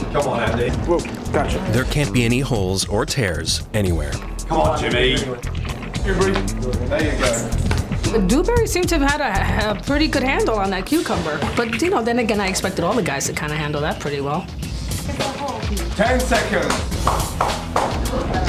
Come on, Andy. Whoa, gotcha. There can't be any holes or tears anywhere. Come on, Jimmy. There you go. Dewberry seemed to have had a pretty good handle on that cucumber. But, you know, then again, I expected all the guys to kind of handle that pretty well. 10 seconds.